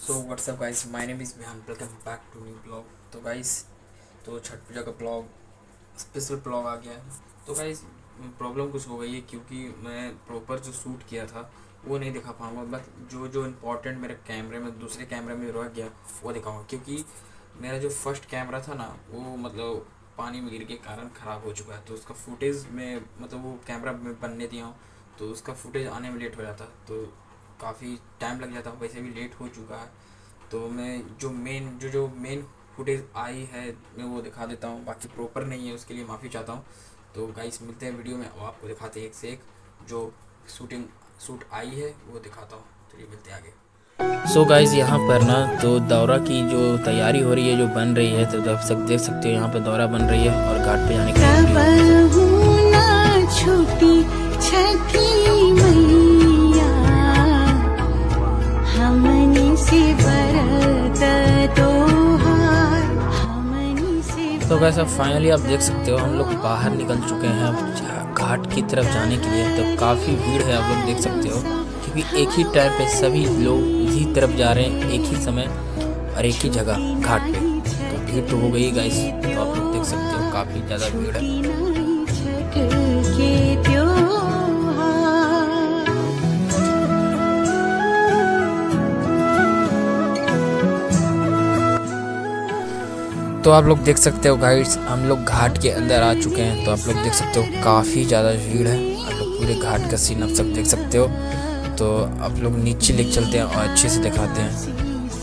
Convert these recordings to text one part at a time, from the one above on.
So what's up guys, my name is Vihan, welcome back to new blog. तो guys, तो छठ पूजा का blog, special blog आ गया है। तो गाइस प्रॉब्लम कुछ हो गई है क्योंकि मैं प्रॉपर जो शूट किया था वो नहीं दिखा पाऊँगा, बट जो इम्पोर्टेंट मेरे कैमरे में दूसरे कैमरे में रह गया वो दिखाऊँगा। क्योंकि मेरा जो फर्स्ट कैमरा था ना वो मतलब पानी में गिर के कारण ख़राब हो चुका है, तो उसका फुटेज में मतलब वो कैमरा में बनने दिया हूँ तो उसका फुटेज आने में लेट हो जाता, तो काफ़ी टाइम लग जाता। वैसे भी लेट हो चुका है, तो मैं जो मेन फुटेज आई है मैं वो दिखा देता हूँ। बाकी प्रॉपर नहीं है, उसके लिए माफ़ी चाहता हूँ। तो गाइस मिलते हैं वीडियो में, और आपको दिखाते हैं एक से एक जो शूट आई है वो दिखाता हूँ। चलिए मिलते हैं आगे। सो गाइस यहाँ पर ना तो दौरा की जो तैयारी हो रही है, जो बन रही है, तो आप सब देख सकते हो यहाँ पे दौरा बन रही है और घाट पे जाने के तो गाइस अब फाइनली आप देख सकते हो हम लोग बाहर निकल चुके हैं अब घाट की तरफ जाने के लिए। तो काफ़ी भीड़ है, आप लोग देख सकते हो, क्योंकि एक ही टाइम पे सभी लोग इसी तरफ जा रहे हैं, एक ही समय और एक ही जगह घाट पे। तो भीड़ तो हो गई गाइस, तो आप लोग देख सकते हो काफ़ी ज़्यादा भीड़ है। तो आप लोग देख सकते हो गाइस, हम लोग घाट के अंदर आ चुके हैं। तो आप लोग देख सकते हो काफ़ी ज़्यादा भीड़ है, आप लोग पूरे घाट का सीन आप सब देख सकते हो। तो आप लोग नीचे लेके चलते हैं और अच्छे से दिखाते हैं।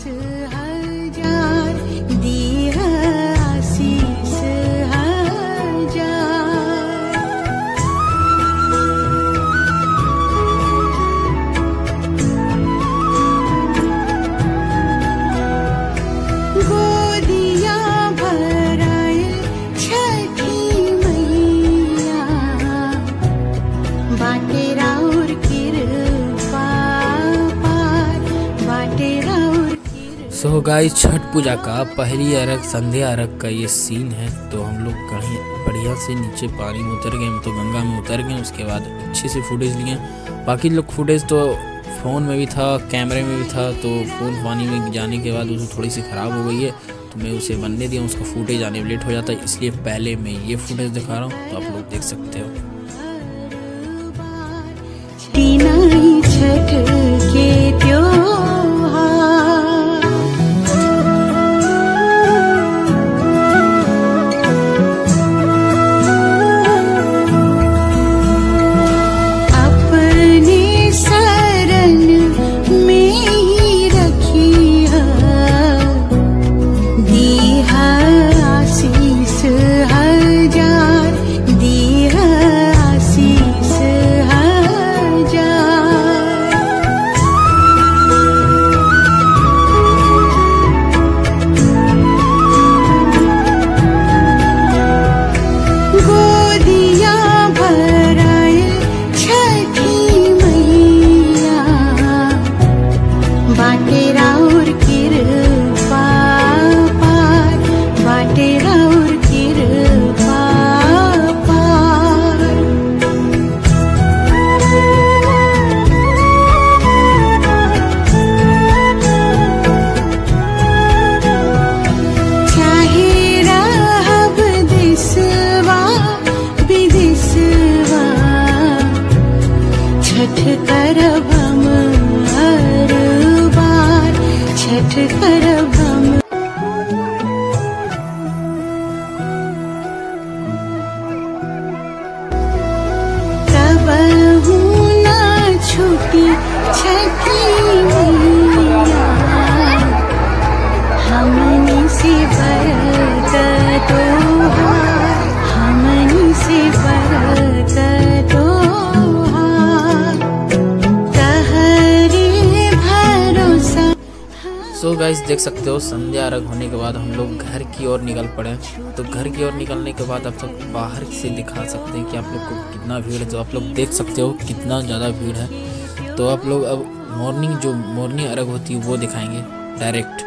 सो गाइस छठ पूजा का पहली अर्घ संध्या अर्घ का ये सीन है। तो हम लोग बढ़िया से नीचे पानी में उतर गए, तो गंगा में उतर गए। उसके बाद अच्छे से फुटेज लिए। बाकी लोग फुटेज तो फ़ोन में भी था, कैमरे में भी था, तो फ़ोन पानी में जाने के बाद उसे थोड़ी सी ख़राब हो गई है, तो मैं उसे बनने दिया। उसका फुटेज आने में लेट हो जाता है, इसलिए पहले मैं ये फुटेज दिखा रहा हूँ, तो आप लोग देख सकते हो। सो गाइस देख सकते हो संध्या अर्घ होने के बाद हम लोग घर की ओर निकल पड़े। तो घर की ओर निकलने के बाद आप सब बाहर से दिखा सकते हैं कि आप लोग को कितना भीड़ है। तो आप लोग देख सकते हो कितना ज़्यादा भीड़ है। तो आप लोग अब मॉर्निंग अर्घ होती है वो दिखाएंगे डायरेक्ट।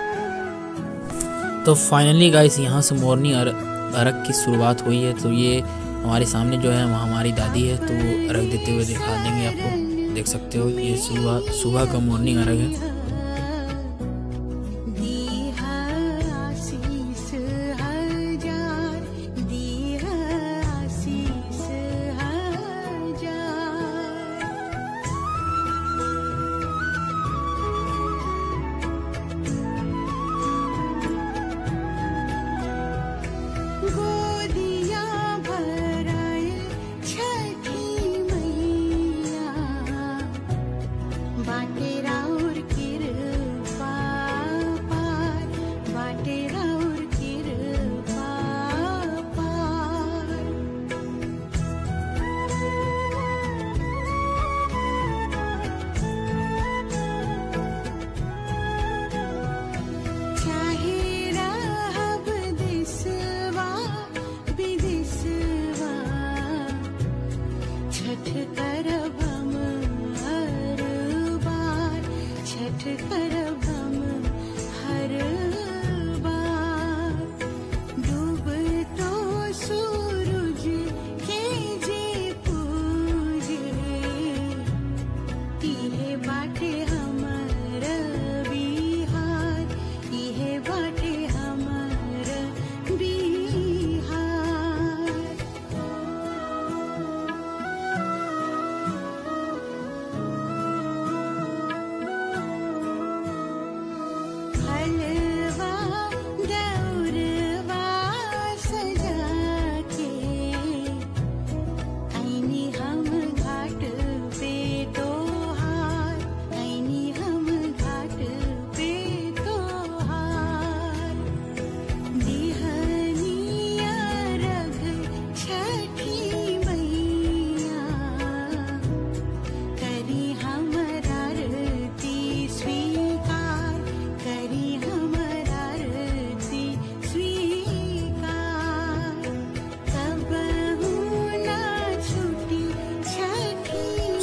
तो फाइनली गाइस यहाँ से मॉर्निंग अर्घ की शुरुआत हुई है। तो ये हमारे सामने जो है हमारी दादी है, तो वो अर्घ देते हुए दिखा देंगे आपको। देख सकते हो ये सुबह का मॉर्निंग अर्घ है।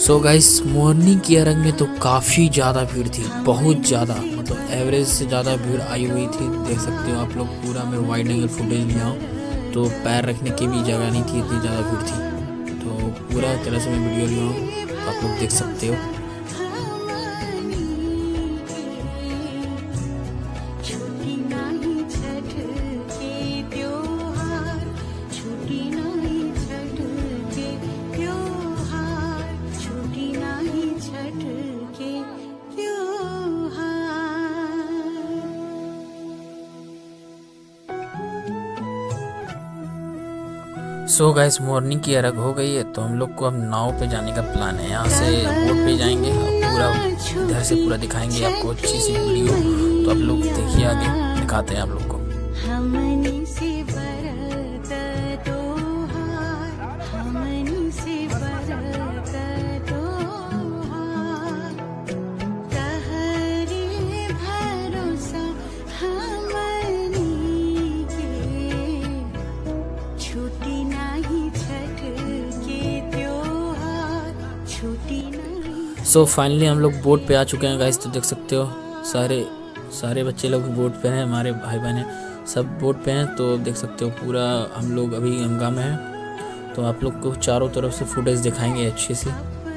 सो गाइस मॉर्निंग की अर्घ में तो काफ़ी ज़्यादा भीड़ थी, बहुत ज़्यादा, मतलब एवरेज से ज़्यादा भीड़ आई हुई थी। देख सकते हो आप लोग, पूरा मैं वाइड एंगल फुटेज लिया हूँ तो पैर रखने की भी जगह नहीं थी, इतनी ज़्यादा भीड़ थी। तो पूरा तरह से मैं वीडियो लिया हूँ तो आप लोग देख सकते हो। सो गाइस मॉर्निंग की अर्घ हो गई है तो हम लोग को अब नाव पे जाने का प्लान है। यहाँ से बोट पे जाएंगे और पूरा इधर से पूरा दिखाएंगे आपको अच्छी सी वीडियो। तो आप लोग देखिए, आगे दिखाते हैं आप लोग को। सो फाइनली हम लोग बोट पे आ चुके हैं गाइस। तो देख सकते हो सारे बच्चे लोग बोट पे हैं, हमारे भाई बहन सब बोट पे हैं। तो देख सकते हो पूरा हम लोग अभी गंगा में हैं। तो आप लोग को चारों तरफ से फुटेज दिखाएंगे अच्छी सी।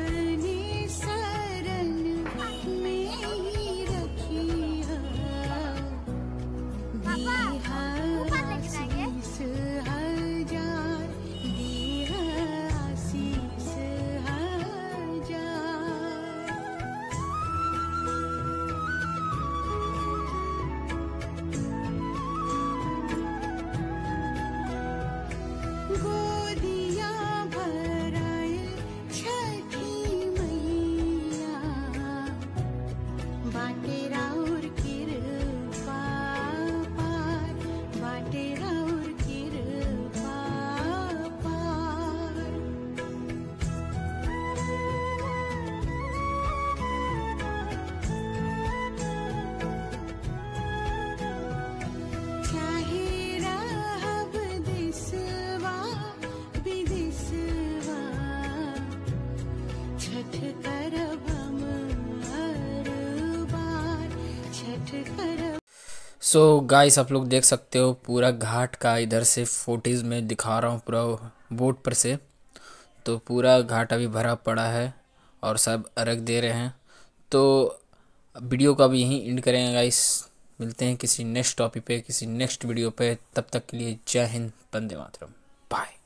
सो गाइस आप लोग देख सकते हो पूरा घाट का इधर से फुटेज में दिखा रहा हूँ पूरा बोट पर से। तो पूरा घाट अभी भरा पड़ा है और सब अर्घ दे रहे हैं। तो वीडियो को अभी यहीं एंड करेंगे गाइस। मिलते हैं किसी नेक्स्ट टॉपिक पे, किसी नेक्स्ट वीडियो पे। तब तक के लिए जय हिंद, वंदे मातरम, बाय।